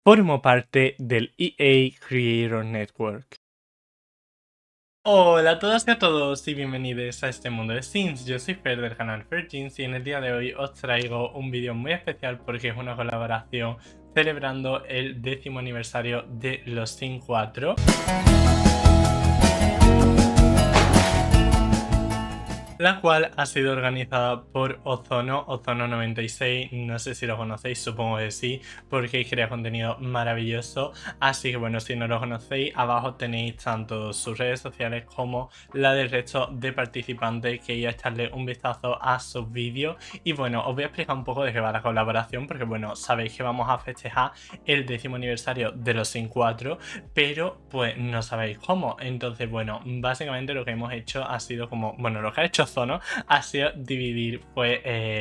Formo parte del EA Creator Network. Hola a todas y a todos y bienvenidos a este mundo de Sims. Yo soy Fer del canal Fergins y en el día de hoy os traigo un vídeo muy especial porque es una colaboración celebrando el 10º aniversario de los Sims 4. La cual ha sido organizada por Ozono96, no sé si lo conocéis, supongo que sí, porque crea contenido maravilloso. Así que bueno, si no lo conocéis, abajo tenéis tanto sus redes sociales como la del resto de participantes, que ir a echarle un vistazo a sus vídeos. Y bueno, os voy a explicar un poco de qué va la colaboración, porque bueno, sabéis que vamos a festejar el 10º aniversario de los Sims 4, pero pues no sabéis cómo. Entonces bueno, básicamente lo que hemos hecho ha sido como, bueno, lo que ha hecho Ozono ha sido dividir pues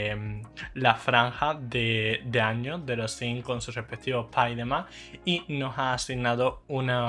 la franja de años de los Sims con sus respectivos pais y demás, y nos ha asignado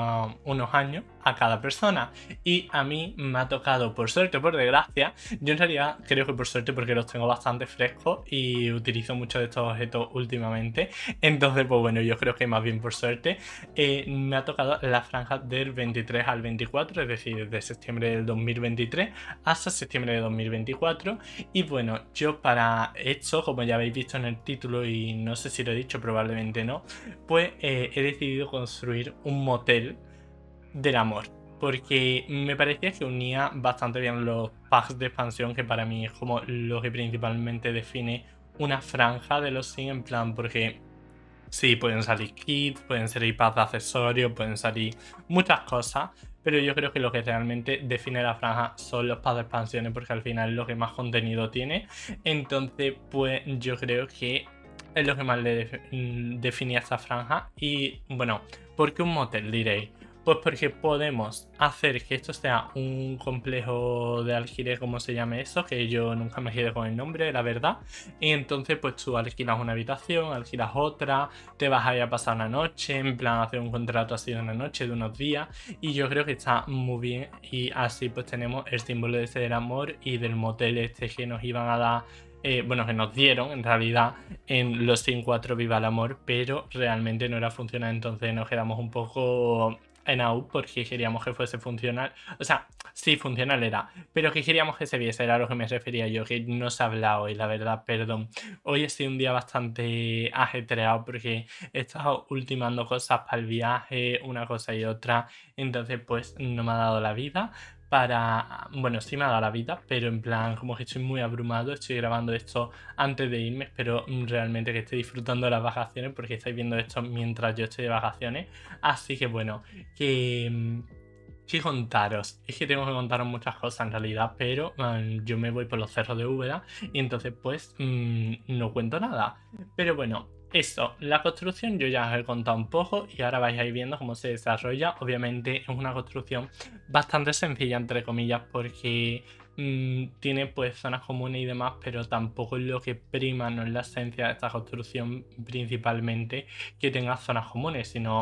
unos años a cada persona. Y a mí me ha tocado, por suerte o por desgracia, yo en realidad creo que por suerte, porque los tengo bastante frescos y utilizo muchos de estos objetos últimamente. Entonces pues bueno, yo creo que más bien por suerte me ha tocado la franja del 23 al 24, es decir, desde septiembre del 2023 hasta septiembre de 2024. Y bueno, yo para esto, como ya habéis visto en el título y no sé si lo he dicho, probablemente no, pues he decidido construir un motel del amor, porque me parecía que unía bastante bien los packs de expansión, que para mí es como lo que principalmente define una franja de los Sims, en plan, porque sí, pueden salir kits, pueden salir packs de accesorios, pueden salir muchas cosas, pero yo creo que lo que realmente define la franja son los packs de expansiones, porque al final es lo que más contenido tiene. Entonces pues yo creo que es lo que más le definía esta franja. Y bueno, ¿por qué un motel, diréis? Pues porque podemos hacer que esto sea un complejo de alquiler, como se llame eso, que yo nunca me quedé con el nombre, la verdad. Y entonces pues tú alquilas una habitación, alquilas otra, te vas a ir a pasar una noche, en plan hacer un contrato así de una noche, de unos días. Y yo creo que está muy bien, y así pues tenemos el símbolo ese del amor y del motel este que nos iban a dar. Bueno, que nos dieron en realidad en los Sims 4 Viva el Amor, pero realmente no era funcional, entonces nos quedamos un poco en AU porque queríamos que fuese funcional. O sea, sí, funcional era, pero que queríamos que se viese, era a lo que me refería yo, que no se ha hablado hoy, la verdad, perdón. Hoy ha sido un día bastante ajetreado porque he estado ultimando cosas para el viaje, una cosa y otra, entonces pues no me ha dado la vida para... Bueno, sí me ha dado la vida, pero en plan como que estoy muy abrumado, estoy grabando esto antes de irme, espero realmente que esté disfrutando de las vacaciones, porque estáis viendo esto mientras yo estoy de vacaciones. Así que bueno, que contaros, es que tengo que contaros muchas cosas en realidad, pero yo me voy por los cerros de Úbeda y entonces pues no cuento nada. Pero bueno, eso, la construcción yo ya os he contado un poco y ahora vais a ir viendo cómo se desarrolla. Obviamente es una construcción bastante sencilla, entre comillas, porque tiene pues zonas comunes y demás, pero tampoco es lo que prima, no es la esencia de esta construcción principalmente que tenga zonas comunes, sino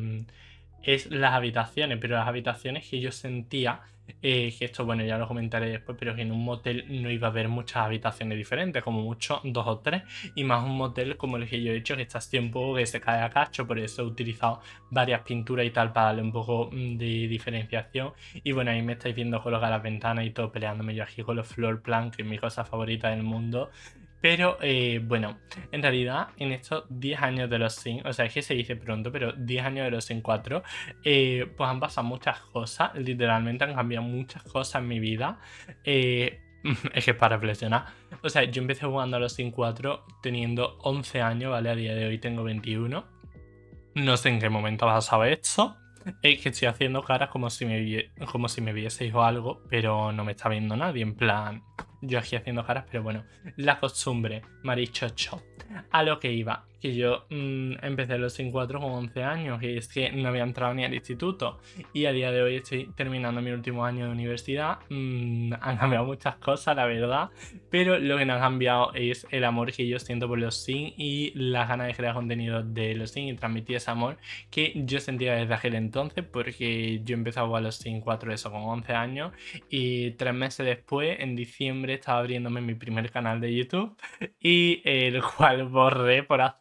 es las habitaciones, pero las habitaciones que yo sentía, que esto bueno ya lo comentaré después, pero que en un motel no iba a haber muchas habitaciones diferentes, como mucho 2 o 3, y más un motel como el que yo he hecho, que está así un poco que se cae a cacho, por eso he utilizado varias pinturas y tal para darle un poco de diferenciación. Y bueno, ahí me estáis viendo colocar las ventanas y todo, peleándome yo aquí con los floor plan, que es mi cosa favorita del mundo. Pero bueno, en realidad en estos 10 años de los Sims, o sea, es que se dice pronto, pero 10 años de los Sims 4, pues han pasado muchas cosas, literalmente han cambiado muchas cosas en mi vida. Es que es para reflexionar. O sea, yo empecé jugando a los Sims 4 teniendo 11 años, ¿vale? A día de hoy tengo 21. No sé en qué momento vas a saber esto. Es que estoy haciendo caras como si me vieseis o algo, pero no me está viendo nadie, en plan... Yo aquí haciendo caras, pero bueno, la costumbre, marichocho. A lo que iba, que yo empecé los Sims 4 con 11 años, y es que no había entrado ni al instituto, y a día de hoy estoy terminando mi último año de universidad. Han cambiado muchas cosas, la verdad, pero lo que no ha cambiado es el amor que yo siento por los Sims y las ganas de crear contenido de los Sims y transmitir ese amor que yo sentía desde aquel entonces, porque yo empecé a jugar a los Sims 4 eso con 11 años, y 3 meses después, en diciembre, estaba abriéndome mi primer canal de YouTube, y el cual borré por accidente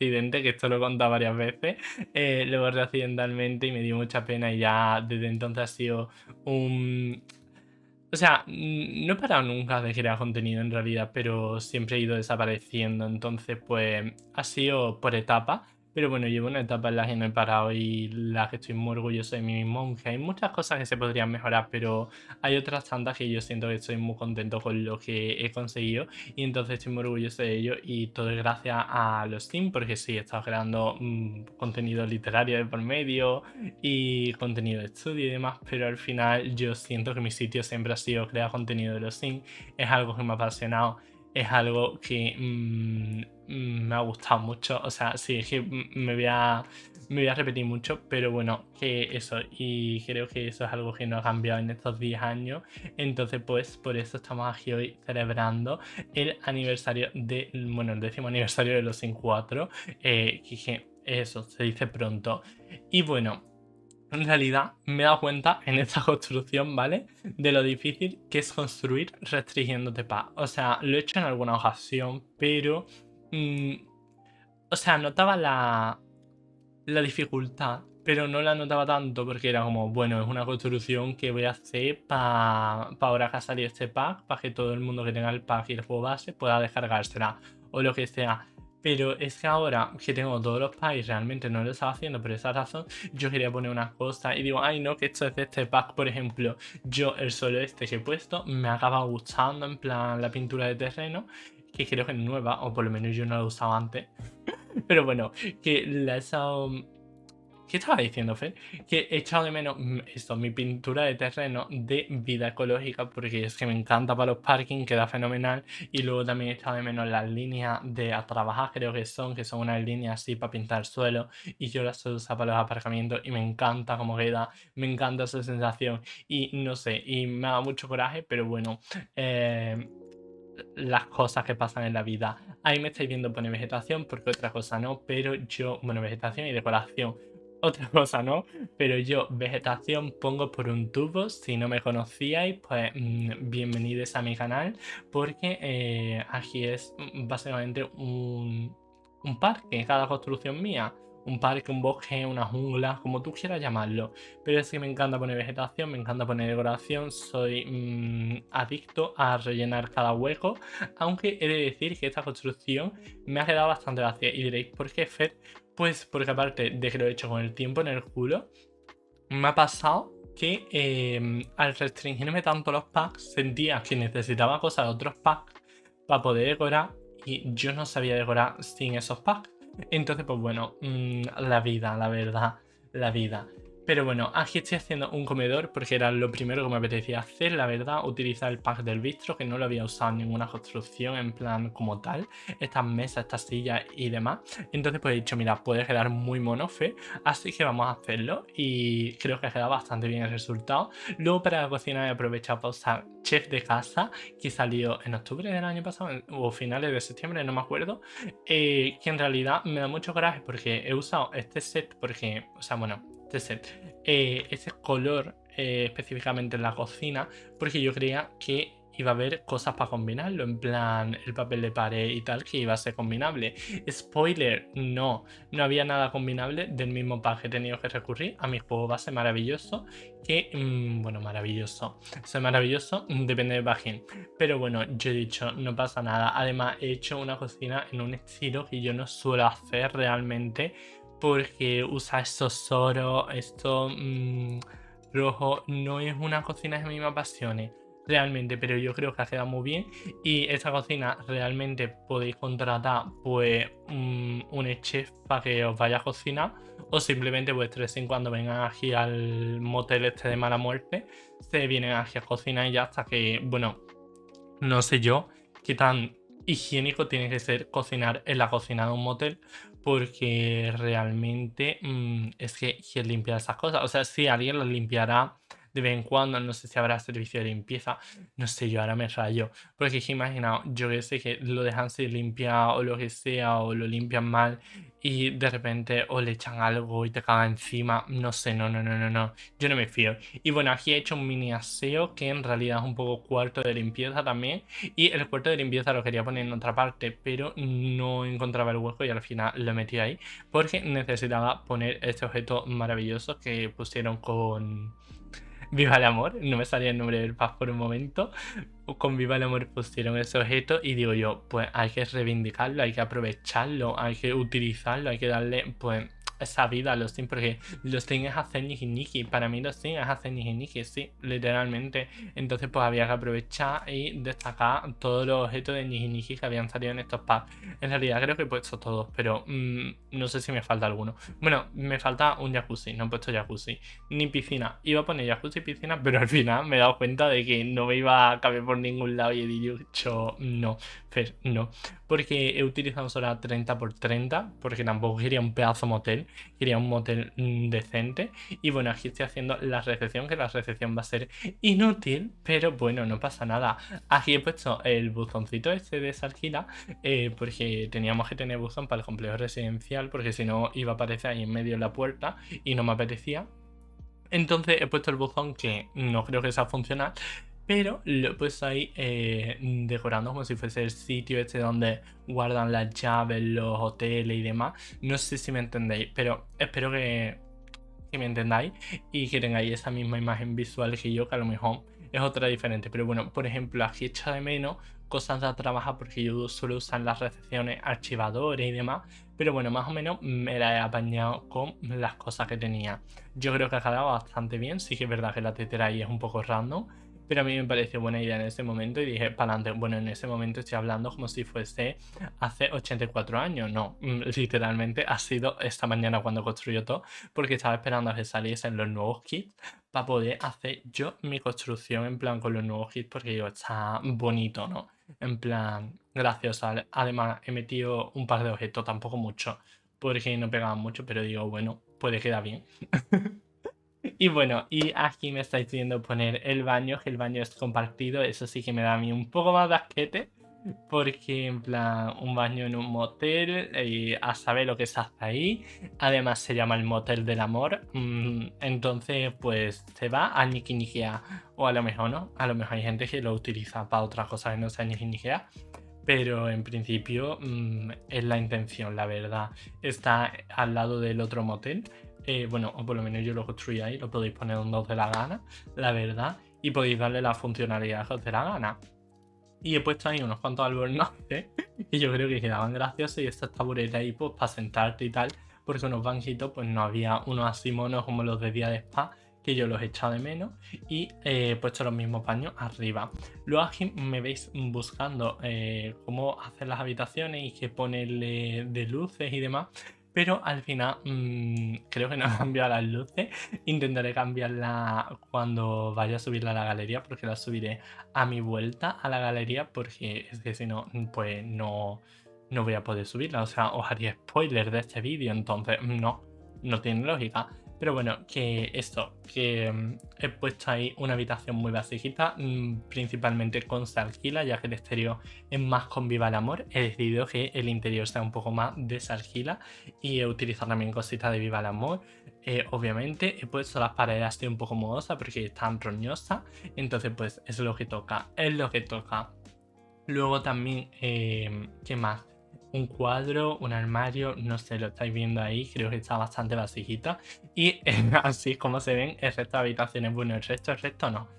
accidente, que esto lo he contado varias veces. Lo borré accidentalmente y me dio mucha pena y ya desde entonces ha sido un... O sea, no he parado nunca de crear contenido en realidad, pero siempre he ido desapareciendo. Entonces, pues ha sido por etapas. Pero bueno, llevo una etapa en la que no he parado y la que estoy muy orgulloso de mí mismo. Aunque hay muchas cosas que se podrían mejorar, pero hay otras tantas que yo siento que estoy muy contento con lo que he conseguido. Y entonces estoy muy orgulloso de ello. Y todo es gracias a los Sims, porque sí, he estado creando contenido literario de por medio y contenido de estudio y demás, pero al final yo siento que mi sitio siempre ha sido crear contenido de los Sims, es algo que me ha apasionado, es algo que me ha gustado mucho, o sea, sí, es que me voy a repetir mucho, pero bueno, que eso, y creo que eso es algo que no ha cambiado en estos 10 años, entonces pues por eso estamos aquí hoy celebrando el aniversario de, bueno, el 10º aniversario de los Sims 4, que eso, se dice pronto. Y bueno, en realidad me he dado cuenta en esta construcción, ¿vale? De lo difícil que es construir restringiéndote paz. O sea, lo he hecho en alguna ocasión, pero... o sea, notaba la dificultad, pero no la notaba tanto porque era como, bueno, es una construcción que voy a hacer para ahora que ha salido este pack, para que todo el mundo que tenga el pack y el juego base pueda descargársela o lo que sea. Pero es que ahora que tengo todos los packs y realmente no lo estaba haciendo por esa razón, yo quería poner unas cosas y digo, ay no, que esto es de este pack, por ejemplo. Yo el suelo este que he puesto me acaba gustando, en plan la pintura de terreno, que creo que es nueva, o por lo menos yo no la he usado antes. Pero bueno, que la he estado... ¿Qué estaba diciendo, Fer? Que he echado de menos esto, mi pintura de terreno de vida ecológica, porque es que me encanta para los parking, queda fenomenal. Y luego también he echado de menos las líneas de a trabajar, creo que son unas líneas así para pintar el suelo. Y yo las uso para los aparcamientos y me encanta cómo queda, me encanta esa sensación. Y no sé, y me da mucho coraje, pero bueno, las cosas que pasan en la vida. Ahí me estáis viendo poner vegetación, porque otra cosa no, pero yo, bueno, vegetación y decoración. Otra cosa no, pero yo vegetación pongo por un tubo. Si no me conocíais, pues bienvenidos a mi canal, porque aquí es básicamente un parque, cada construcción mía. Un parque, un bosque, una jungla, como tú quieras llamarlo. Pero es que me encanta poner vegetación, me encanta poner decoración, soy adicto a rellenar cada hueco, aunque he de decir que esta construcción me ha quedado bastante vacía. Y diréis, ¿por qué, Fer? Pues porque aparte de que lo he hecho con el tiempo en el culo, me ha pasado que al restringirme tanto los packs, sentía que necesitaba cosas de otros packs para poder decorar y yo no sabía decorar sin esos packs. Entonces, pues bueno, la vida, la verdad, la vida. Pero bueno, aquí estoy haciendo un comedor porque era lo primero que me apetecía hacer, la verdad, utilizar el pack del bistro, que no lo había usado en ninguna construcción en plan como tal, estas mesas, estas sillas y demás. Entonces pues he dicho, mira, puede quedar muy mono, Fe, así que vamos a hacerlo y creo que ha quedado bastante bien el resultado. Luego para la cocina he aprovechado para usar Chef de Casa, que salió en octubre del año pasado o finales de septiembre, no me acuerdo, que en realidad me da mucho coraje porque he usado este set porque, o sea, bueno, este color específicamente en la cocina, porque yo creía que iba a haber cosas para combinarlo, en plan el papel de pared y tal, que iba a ser combinable. Spoiler, no había nada combinable del mismo pack. He tenido que recurrir a mi juego base maravilloso, que, bueno, maravilloso, soy maravilloso, depende de página, pero bueno, yo he dicho, no pasa nada. Además he hecho una cocina en un estilo que yo no suelo hacer realmente, porque usa estos oros, esto rojo, no es una cocina que a mí me apasione realmente, pero yo creo que ha quedado muy bien. Y esta cocina realmente podéis contratar pues un chef para que os vaya a cocinar, o simplemente vuestros en cuando vengan aquí al motel este de mala muerte, se vienen aquí a cocinar y ya, hasta que, bueno, no sé yo qué tan higiénico tiene que ser cocinar en la cocina de un motel, porque realmente es que ¿quién limpia esas cosas? O sea, sí, alguien las limpiará de vez en cuando, no sé si habrá servicio de limpieza, no sé, yo ahora me rayo, porque es que imagina, yo que sé que lo dejan sin limpiar o lo que sea, o lo limpian mal y de repente o le echan algo y te caga encima, no sé, no, yo no me fío. Y bueno, aquí he hecho un mini aseo que en realidad es un poco cuarto de limpieza también, y el cuarto de limpieza lo quería poner en otra parte, pero no encontraba el hueco y al final lo metí ahí porque necesitaba poner este objeto maravilloso que pusieron con Viva el Amor. No me salía el nombre del pack por un momento. Con Viva el Amor pusieron ese objeto y digo yo, pues hay que reivindicarlo, hay que aprovecharlo, hay que utilizarlo, hay que darle pues esa vida a los Sims, porque los Sims es hacer niki. Para mí los Sims es hacer niki, sí, literalmente. Entonces pues había que aprovechar y destacar todos los objetos de niki que habían salido en estos packs. En realidad creo que he puesto todos, pero no sé si me falta alguno. Bueno, me falta un jacuzzi, no he puesto jacuzzi ni piscina. Iba a poner jacuzzi y piscina, pero al final me he dado cuenta de que no me iba a caber por ningún lado y he dicho no, Fer, no. Porque he utilizado solo 30×30, porque tampoco quería un pedazo motel, quería un motel decente. Y bueno, aquí estoy haciendo la recepción, que la recepción va a ser inútil, pero bueno, no pasa nada. Aquí he puesto el buzoncito este de Salquila, porque teníamos que tener buzón para el complejo residencial, porque si no iba a aparecer ahí en medio de la puerta y no me apetecía. Entonces he puesto el buzón que no creo que sea funcional, pero lo he puesto ahí decorando como si fuese el sitio este donde guardan las llaves, los hoteles y demás. No sé si me entendéis, pero espero que me entendáis y que tengáis esa misma imagen visual que yo, que a lo mejor es otra diferente. Pero bueno, por ejemplo, aquí echo de menos cosas de trabajar porque yo suelo usar las recepciones archivadores y demás. Pero bueno, más o menos me la he apañado con las cosas que tenía. Yo creo que ha quedado bastante bien. Sí que es verdad que la tetera ahí es un poco random, pero a mí me pareció buena idea en ese momento y dije, para adelante. Bueno, en ese momento estoy hablando como si fuese hace 84 años. No, literalmente ha sido esta mañana cuando construyó todo, porque estaba esperando a que saliesen los nuevos kits para poder hacer yo mi construcción en plan con los nuevos kits, porque digo, está bonito, ¿no? En plan, gracioso. Además, he metido un par de objetos, tampoco mucho, porque no pegaban mucho, pero digo, bueno, puede quedar bien. Y bueno, y aquí me estáis pidiendo poner el baño, que el baño es compartido. Eso sí que me da a mí un poco más de asquete, porque en plan, un baño en un motel, a saber lo que se hace ahí. Además se llama el motel del amor. Entonces pues se va a niquiniquea. O a lo mejor no, a lo mejor hay gente que lo utiliza para otras cosas que no sea niquiniquea. Pero en principio es la intención, la verdad. Está al lado del otro motel. Bueno, o por lo menos yo lo construí ahí, lo podéis poner donde os dé la gana, la verdad. Y podéis darle la funcionalidad que os dé la gana. Y he puesto ahí unos cuantos albornoces y yo creo que quedaban graciosos, y estas taburetas ahí pues para sentarte y tal, porque unos banquitos pues no había unos así monos como los de día de spa, que yo los he echado de menos, y he puesto los mismos paños arriba. Luego aquí me veis buscando cómo hacer las habitaciones y qué ponerle de luces y demás. Pero al final creo que no he cambiado las luces. Intentaré cambiarla cuando vaya a subirla a la galería, porque la subiré a mi vuelta a la galería, porque es que si no, pues no voy a poder subirla. O sea, os haría spoiler de este vídeo, entonces no tiene lógica. Pero bueno, que esto, que he puesto ahí una habitación muy basiquita, principalmente con Salquila, ya que el exterior es más con Viva el Amor. He decidido que el interior sea un poco más de Salquila y he utilizado también cositas de Viva el Amor. Obviamente he puesto las paredes así un poco modosas porque están roñosas, entonces pues es lo que toca, es lo que toca. Luego también, ¿qué más? Un cuadro, un armario, no sé, lo estáis viendo ahí, creo que está bastante vasijita. Y así es como se ven el resto de habitaciones. Bueno, el resto no.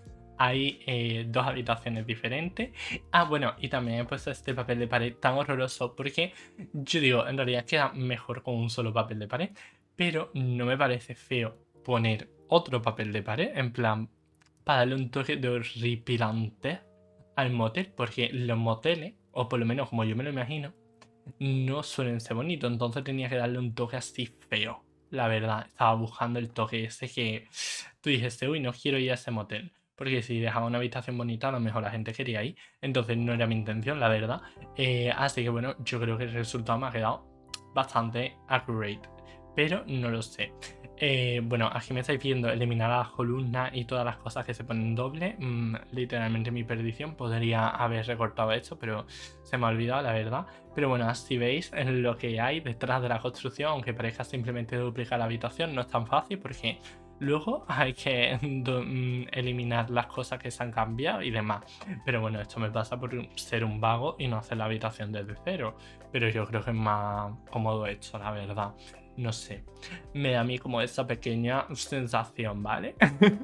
Hay dos habitaciones diferentes. Ah, bueno, y también he puesto este papel de pared tan horroroso porque yo digo, en realidad queda mejor con un solo papel de pared, pero no me parece feo poner otro papel de pared, en plan, para darle un toque de horripilante al motel, porque los moteles, o por lo menos como yo me lo imagino, no suelen ser bonitos, entonces tenía que darle un toque así feo. La verdad, estaba buscando el toque ese que tú dijiste, uy, no quiero ir a ese motel, porque si dejaba una habitación bonita, a lo mejor la gente quería ir, entonces no era mi intención, la verdad. Así que bueno, yo creo que el resultado me ha quedado bastante accurate, pero no lo sé. Bueno, aquí me estáis viendo eliminar las columnas y todas las cosas que se ponen doble. Literalmente mi perdición. Podría haber recortado esto, pero se me ha olvidado, la verdad. Pero bueno, así veis lo que hay detrás de la construcción, aunque parezca simplemente duplicar la habitación, no es tan fácil porque luego hay que eliminar las cosas que se han cambiado y demás. Pero bueno, esto me pasa por ser un vago y no hacer la habitación desde cero. Pero yo creo que es más cómodo esto, la verdad. No sé, me da a mí como esa pequeña sensación, ¿vale?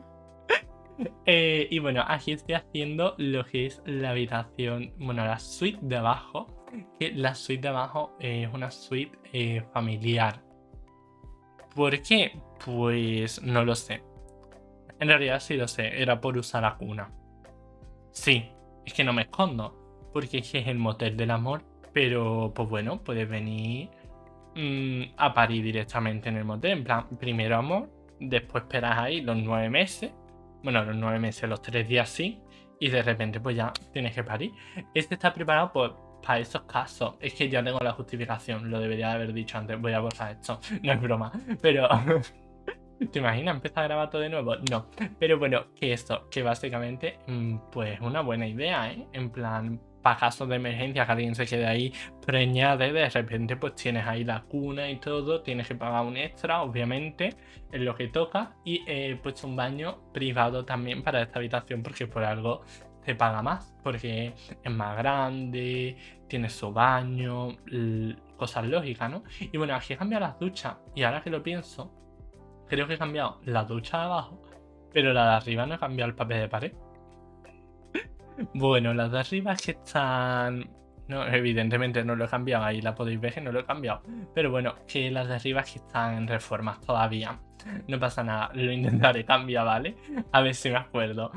Y bueno, aquí estoy haciendo lo que es la habitación, bueno, la suite de abajo, que la suite de abajo es una suite familiar. ¿Por qué? Pues no lo sé. En realidad sí lo sé, era por usar la cuna. Sí, es que no me escondo, porque es que es el motel del amor, pero pues bueno, puedes venir a parir directamente en el motel. En plan, primero amor, después esperas ahí los 9 meses. Bueno, los 9 meses, los 3 días sí. Y de repente pues ya tienes que parir. Este está preparado pues para esos casos. Es que ya tengo la justificación. Lo debería de haber dicho antes. Voy a borrar esto. No es broma. Pero... ¿Te imaginas empezar a grabar todo de nuevo? No. Pero bueno, que esto, que básicamente, pues una buena idea, ¿eh? En plan, para casos de emergencia, que alguien se quede ahí preñada y de repente pues tienes ahí la cuna y todo, tienes que pagar un extra, obviamente, es lo que toca. Y he puesto un baño privado también para esta habitación porque por algo se paga más, porque es más grande, tiene su baño, cosas lógicas, ¿no? Y bueno, aquí he cambiado las duchas y ahora que lo pienso, creo que he cambiado la ducha de abajo, pero la de arriba no he cambiado el papel de pared. Bueno, las de arriba es que están... No, evidentemente no lo he cambiado, ahí la podéis ver que no lo he cambiado. Pero bueno, que las de arriba es que están en reformas todavía. No pasa nada, lo intentaré cambiar, ¿vale? A ver si me acuerdo.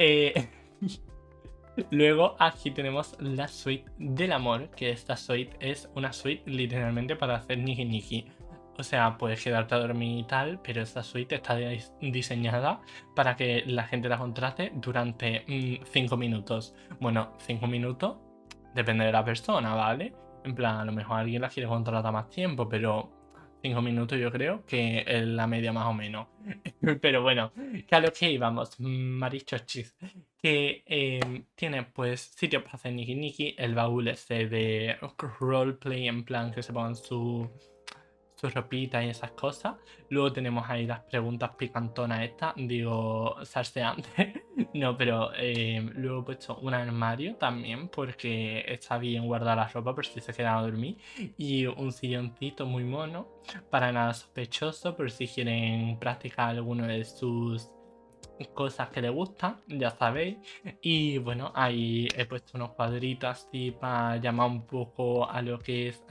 Luego aquí tenemos la suite del amor, que esta suite es una suite literalmente para hacer niki niki. O sea, puedes quedarte a dormir y tal, pero esta suite está diseñada para que la gente la contrate durante 5 minutos. Bueno, 5 minutos depende de la persona, ¿vale? En plan, a lo mejor alguien la quiere contratar más tiempo, pero 5 minutos yo creo que es la media más o menos. Pero bueno, que a lo que íbamos, marichochis, que tiene pues sitios para hacer niki niki, el baúl ese de roleplay en plan que se pongan su ropita y esas cosas. Luego tenemos ahí las preguntas picantonas estas, digo, salseantes. No, pero luego he puesto un armario también porque está bien guardar la ropa por si se quedan a dormir. Y un silloncito muy mono, para nada sospechoso, por si quieren practicar alguno de sus cosas que les gustan, ya sabéis. Y bueno, ahí he puesto unos cuadritos así para llamar un poco a lo que es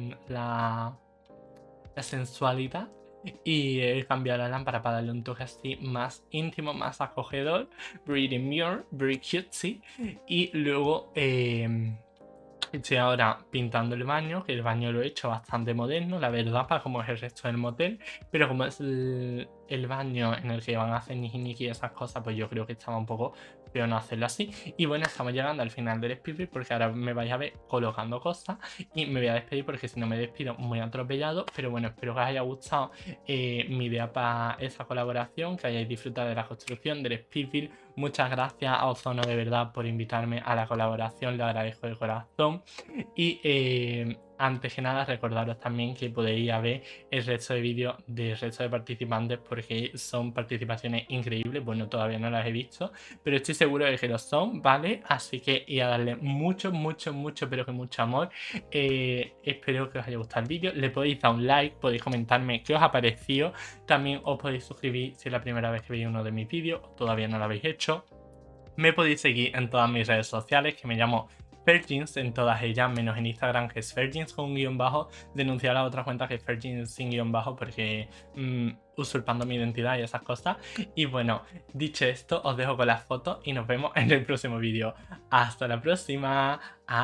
la sensualidad. Y he cambiado la lámpara para darle un toque así más íntimo, más acogedor. Very demure, very cutesy. Y luego estoy ahora pintando el baño, que el baño lo he hecho bastante moderno, la verdad, para como es el resto del motel. Pero como es el baño en el que van a hacer niki niki y esas cosas, pues yo creo que estaba un poco feo no hacerlo así. Y bueno, estamos llegando al final del speedrun porque ahora me vais a ver colocando cosas y me voy a despedir porque si no me despido muy atropellado. Pero bueno, espero que os haya gustado mi idea para esa colaboración, que hayáis disfrutado de la construcción del speedrun. Muchas gracias a Ozono de verdad por invitarme a la colaboración, le agradezco de corazón. Y antes que nada recordaros también que podéis ver el resto de vídeos del resto de participantes porque son participaciones increíbles. Bueno, todavía no las he visto, pero estoy seguro de que lo son, ¿vale? Así que y a darle mucho, mucho, mucho, pero que mucho amor. Espero que os haya gustado el vídeo. Le podéis dar un like, podéis comentarme qué os ha parecido. También os podéis suscribir si es la primera vez que veis uno de mis vídeos, todavía no lo habéis hecho. Me podéis seguir en todas mis redes sociales, que me llamo Fergins, en todas ellas, menos en Instagram, que es Fergins con un guión bajo. Denunciar a la otra cuenta que es Fergins sin guión bajo porque usurpando mi identidad y esas cosas. Y bueno, dicho esto, os dejo con las fotos y nos vemos en el próximo vídeo. Hasta la próxima.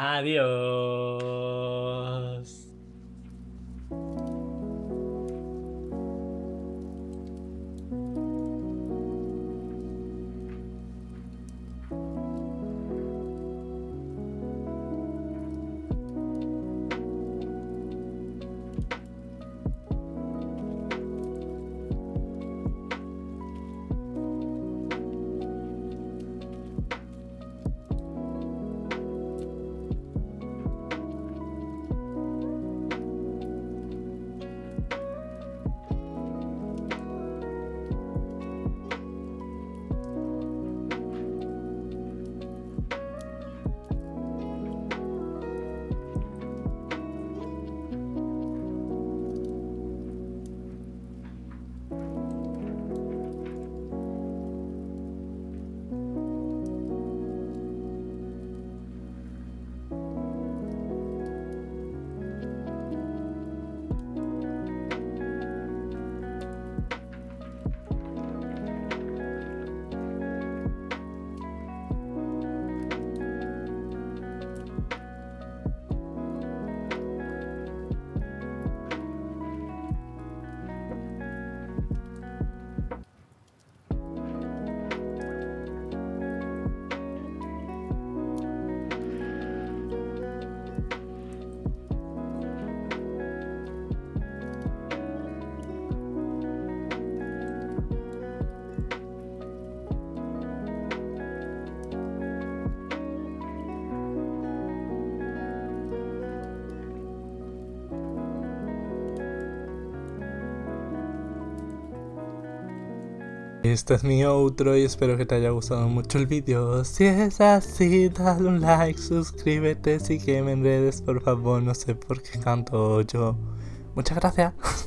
Adiós. Este es mi outro y espero que te haya gustado mucho el vídeo. Si es así, dale un like, suscríbete, sígueme en redes, por favor, no sé por qué canto yo. Muchas gracias.